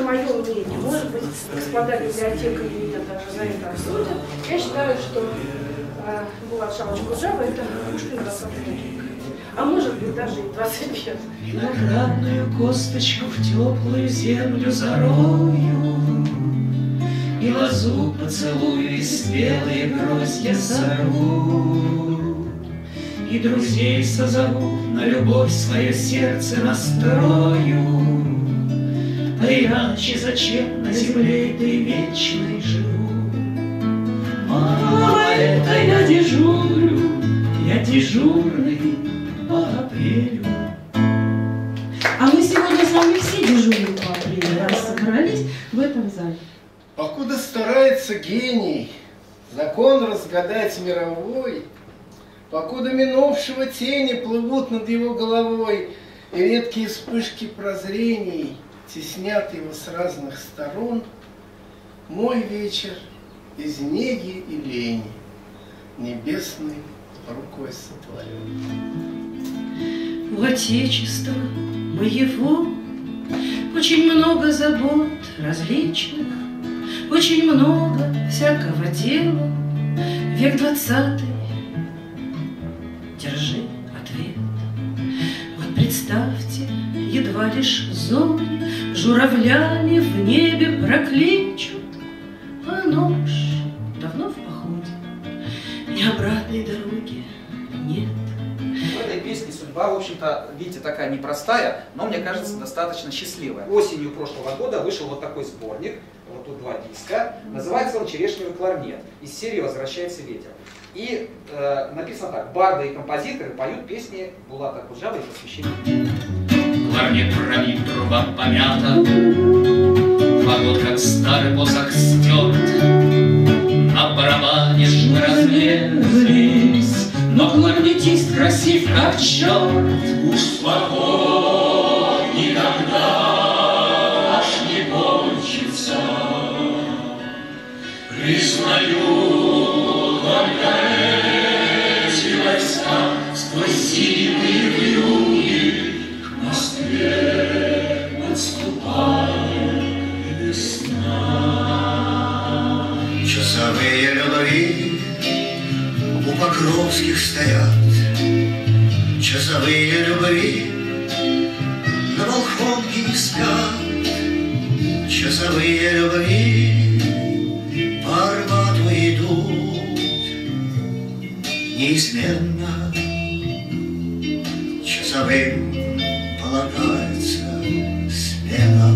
лично мое мнение, может быть, господа библиотекари меня даже за это осудят, я считаю, что Булат Шамович Куджава — это Пушкин 20 века. А может быть, даже и 25. Виноградную косточку в теплую землю зарою, и лозу поцелую, и спелые гроздья сорву, и друзей созову, на любовь свое сердце настрою. А иначе зачем на земле этой вечной живу? А это я дежурю, я дежурный по апрелю. А мы сегодня с вами все дежурим по апрелю, раз собрались в этом зале. Покуда старается гений закон разгадать мировой, покуда минувшего тени плывут над его головой, и редкие вспышки прозрений теснят его с разных сторон, мой вечер из неги и лени небесной рукой сотворен. У Отечества моего очень много забот различных, очень много всякого дела. Век 20-й, держи ответ. Вот представьте, едва лишь зори журавлями в небе прокличут, а нож давно в походе, ни обратной дороги нет. В этой песне судьба, в общем-то, видите, такая непростая, но, мне кажется, достаточно счастливая. Осенью прошлого года вышел вот такой сборник, вот тут 2 диска, называется он «Черешневый кларнет», из серии «Возвращается ветер». И написано так: барды и композиторы поют песни Булата Куджавы и посвящение. Кларнет громит, труба помята, фагот, как старый посох, стерт. На барабане швы разлезлись, но кларнетист красив, как черт. Уж спокой никогда аж не кончится, признаю только эти войска сквозь зимние вьюги к Москве подступает весна. Часовые любви у Покровских стоят, часовые любви на Волхонке не спят, часовые любви по Арбату идут неизменно. Часовым полагается смена.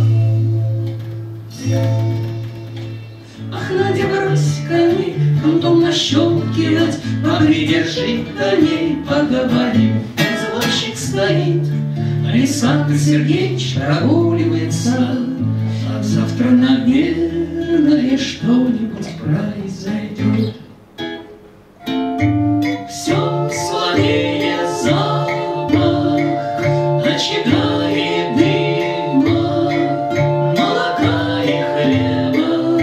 Ах, Надя, брось коней, кнутом нащелкивать, попридержи коней, поговорим. Извозчик стоит, Александр Сергеевич прогуливается, а завтра, наверное, что-нибудь произойдет. Все слабее запах очага и дыма, молока и хлеба.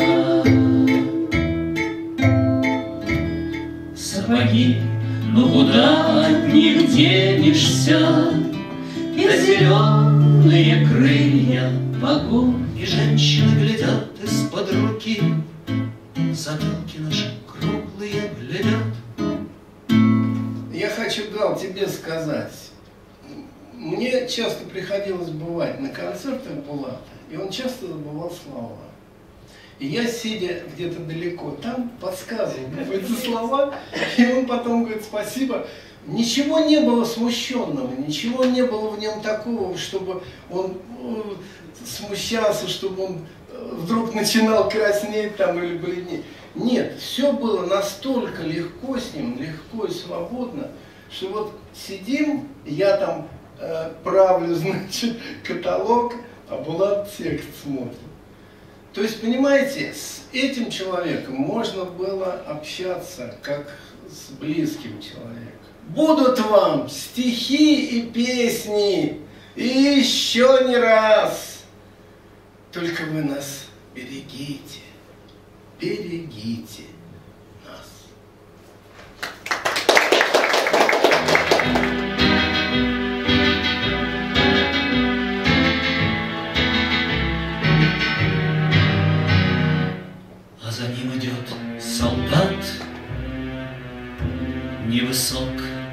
Сапоги, ну куда от них денешься? И зеленые крылья погон, и женщины глядят из-под руки, затылки наши круглые глядят. Я хочу, Гал, тебе сказать. Мне часто приходилось бывать на концертах Булата, и он часто забывал слова. И я, сидя где-то далеко, там подсказывал эти слова, и он потом говорит: спасибо. Ничего не было смущенного, ничего не было в нем такого, чтобы он смущался, чтобы он вдруг начинал краснеть там или бледнеть. Нет, все было настолько легко с ним, легко и свободно, что вот сидим, я там правлю, значит, каталог, а Булат текст смотрит. То есть, понимаете, с этим человеком можно было общаться как с близким человеком. Будут вам стихи и песни, и еще не раз. Только вы нас берегите, берегите нас.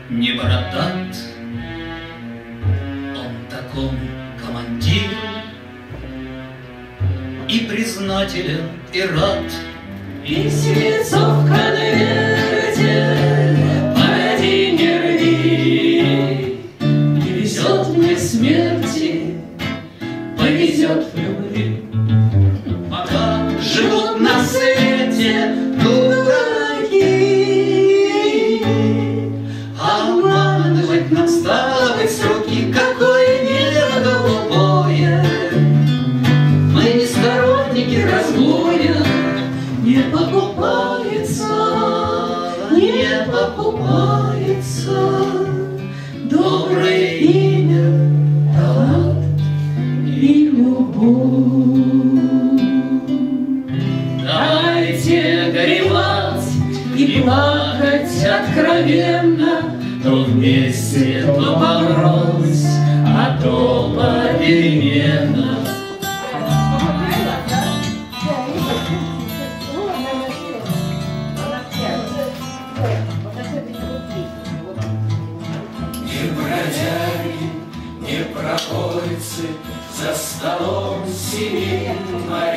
не бородат, он такому командиру и признателен, и рад. Письмецо в конверте, поди не рви, не везет мне смерти, повезет в любви. Пока живут на свете дураки, обманывать нам стало быть сроки, какое небо голубое. Мы не сторонники разбоя, не покупается, не покупается доброе имя, талант и любовь. Дайте горевать и плакать откровенно, то вместе, то поврось, а то попеременно. Не бродяги, не проходцы, за столом сидим,